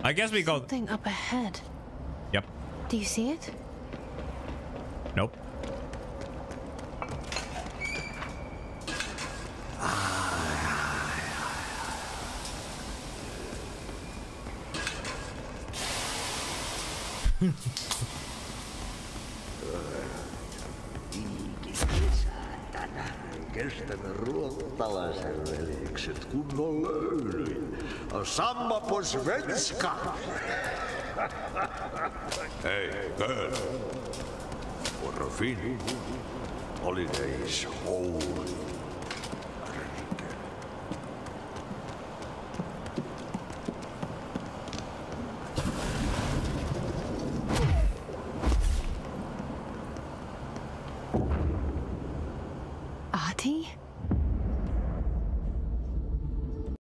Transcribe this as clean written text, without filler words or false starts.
I guess we go. Something up ahead. Yep. Do you see it? Nope. Kestämme ruottalaisen veljekset kunnon löylyin. Samma på svenska! Hei, girl. For a fin. Holidays home.